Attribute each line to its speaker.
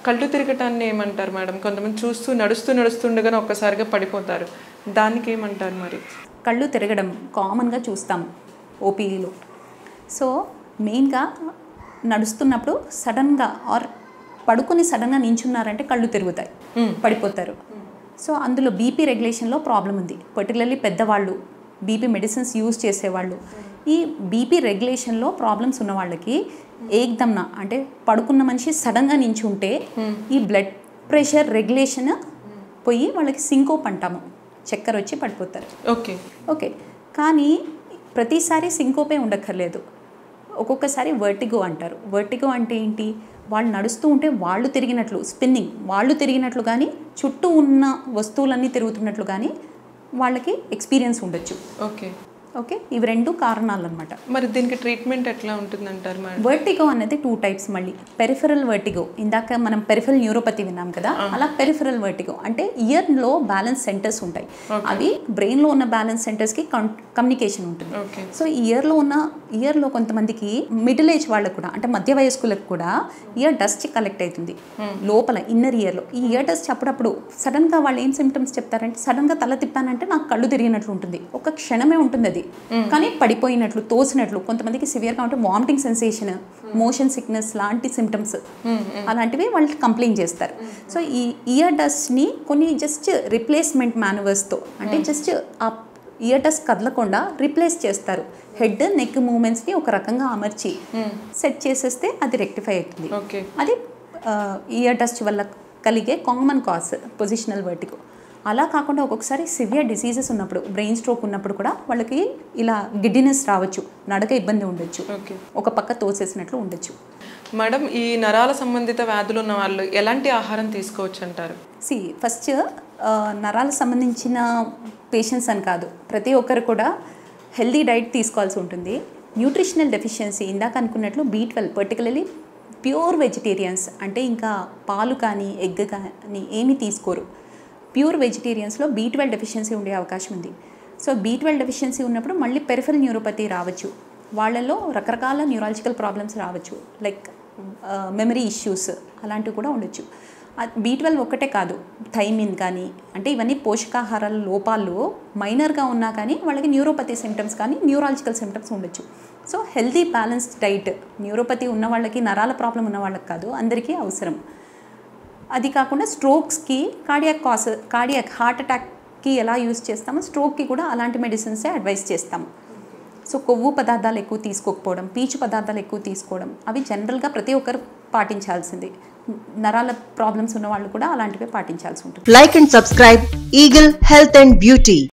Speaker 1: కళ్ళు తిరగటాన్ని ఏమంటారు మేడం? కొంతమంది నడుస్తుండగానే ఒక్కసారిగా పడిపోతారు, దానికి ఏమంటారు మరి?
Speaker 2: కళ్ళు తిరగడం కామన్గా చూస్తాం ఓపీలో. సో మెయిన్గా నడుస్తున్నప్పుడు సడన్గా ఆర్ పడుకుని సడన్గా నించున్నారంటే కళ్ళు తిరుగుతాయి, పడిపోతారు. సో అందులో బీపీ రెగ్యులేషన్లో ప్రాబ్లం ఉంది. పర్టికులర్లీ పెద్దవాళ్ళు, బీపీ మెడిసిన్స్ యూజ్ చేసేవాళ్ళు, ఈ బీపీ రెగ్యులేషన్లో ప్రాబ్లమ్స్ ఉన్న వాళ్ళకి ఏకదమ్న అంటే పడుకున్న మనిషి సడన్గా నించుంటే ఈ బ్లడ్ ప్రెషర్ రెగ్యులేషన్ పోయి వాళ్ళకి సింకోప్ అంటాము, చక్కెర వచ్చి పడిపోతారు.
Speaker 1: ఓకే
Speaker 2: ఓకే, కానీ ప్రతిసారి సింకోపే ఉండక్కర్లేదు. ఒక్కొక్కసారి వర్టిగో అంటారు. వర్టిగో అంటే ఏంటి? వాళ్ళు నడుస్తూ ఉంటే వాళ్ళు తిరిగినట్లు, స్పిన్నింగ్ వాళ్ళు తిరిగినట్లు కానీ చుట్టూ ఉన్న వస్తువులన్నీ తిరుగుతున్నట్లు కానీ వాళ్ళకి ఎక్స్పీరియన్స్ ఉండొచ్చు.
Speaker 1: ఓకే
Speaker 2: ఓకే, ఇవి రెండు కారణాలు అనమాట.
Speaker 1: మరి దీనికి ట్రీట్మెంట్ ఎట్లా ఉంటుందంటారు మేడం?
Speaker 2: వర్టిగో అనేది 2 టైప్స్. మళ్ళీ పెరిఫెరల్ వర్టిగో, ఇందాక మనం పెరిఫెరల్ న్యూరోపతి విన్నాం కదా, అలా పెరిఫెరల్ వర్టిగో అంటే ఇయర్లో బ్యాలెన్స్ సెంటర్స్ ఉంటాయి. అవి బ్రెయిన్లో ఉన్న బ్యాలెన్స్ సెంటర్స్కి కమ్యూనికేషన్ ఉంటుంది. సో ఇయర్లో కొంతమందికి మిడిల్ ఏజ్ వాళ్ళకు కూడా అంటే మధ్య వయస్కులకు కూడా ఇయర్ డస్ట్ కలెక్ట్ అవుతుంది లోపల ఇన్నర్ ఇయర్లో. ఈ ఇయర్ డస్ట్ అప్పుడప్పుడు సడన్గా వాళ్ళు ఏం సిమ్టమ్స్ చెప్తారంటే, సడన్గా తల తిప్పానంటే నాకు కళ్ళు తిరిగినట్లు ఉంటుంది, ఒక క్షణమే ఉంటుంది అది, కానీ పడిపోయినట్లు, తోసినట్లు, కొంతమందికి సివియర్గా ఉంటే వామిటింగ్ సెన్సేషన్, మోషన్ సిక్నెస్ లాంటి సిమ్టమ్స్ అలాంటివి వాళ్ళు కంప్లైంట్ చేస్తారు. సో ఈ ఇయర్ డస్ట్ని కొన్ని జస్ట్ రిప్లేస్మెంట్ మాన్యువర్స్తో అంటే జస్ట్ ఆ ఇయర్ డస్ట్ కదలకుండా రిప్లేస్ చేస్తారు. హెడ్ నెక్ మూమెంట్స్ని ఒక రకంగా అమర్చి సెట్ చేసేస్తే అది రెక్టిఫై అవుతుంది. అది ఇయర్ డస్ట్ వల్ల కలిగే కామన్ కాజ్ పొజిషనల్ వర్టిగో. అలా కాకుండా ఒక్కొక్కసారి సివియర్ డిసీజెస్ ఉన్నప్పుడు, బ్రెయిన్ స్ట్రోక్ ఉన్నప్పుడు కూడా వాళ్ళకి ఇలా గిడ్డినెస్ రావచ్చు, నడక ఇబ్బంది ఉండొచ్చు, ఒక పక్క తోసేసినట్లు ఉండొచ్చు.
Speaker 1: మేడం, ఈ నరాల సంబంధిత వ్యాధులు ఉన్న వాళ్ళు ఎలాంటి ఆహారం తీసుకోవచ్చు అంటారు?
Speaker 2: ఫస్ట్ నరాలకు సంబంధించిన పేషెంట్స్ అని కాదు, ప్రతి ఒక్కరు కూడా హెల్దీ డైట్ తీసుకోవాల్సి ఉంటుంది. న్యూట్రిషనల్ డెఫిషియన్సీ ఇందాక అనుకున్నట్లు B12, పర్టికులర్లీ ప్యూర్ వెజిటేరియన్స్ అంటే ఇంకా పాలు కానీ ఎగ్ కానీ ఏమీ తీసుకోరు. ప్యూర్ వెజిటేరియన్స్లో B12 డెఫిషియన్సీ ఉండే అవకాశం ఉంది. సో B12 డెఫిషియన్సీ ఉన్నప్పుడు మళ్ళీ పెరిఫెరల్ న్యూరోపతి రావచ్చు, వాళ్ళలో రకరకాల న్యూరాలజికల్ ప్రాబ్లమ్స్ రావచ్చు, లైక్ మెమరీ ఇష్యూస్ అలాంటివి కూడా ఉండొచ్చు. B12 ఒక్కటే కాదు, థైమిన్ కానీ, అంటే ఇవన్నీ పోషకాహారాల లోపాలు మైనర్గా ఉన్నా కానీ వాళ్ళకి న్యూరోపతి సిమ్టమ్స్ కానీ న్యూరాలజికల్ సిమ్టమ్స్ ఉండొచ్చు. So healthy balanced diet neuropathy ఉన్న వాళ్ళకి, నరాల ప్రాబ్లం ఉన్న వాళ్ళకి కాదు, అందరికీ అవసరం. అది కాకుండా స్ట్రోక్స్కి, కార్డియాక్ హార్ట్ అటాక్కి ఎలా యూజ్ చేస్తామో స్ట్రోక్కి కూడా అలాంటి మెడిసిన్సే అడ్వైస్ చేస్తాము. సో కొవ్వు పదార్థాలు ఎక్కువ తీసుకోకపోవడం, పీచు పదార్థాలు ఎక్కువ తీసుకోవడం, అవి జనరల్గా ప్రతి ఒక్కరు పాటించాల్సింది. నరాల ప్రాబ్లమ్స్ ఉన్న వాళ్ళు కూడా అలాంటివే పాటించాల్సి ఉంటుంది.
Speaker 3: Like and subscribe Eagle Health and beauty.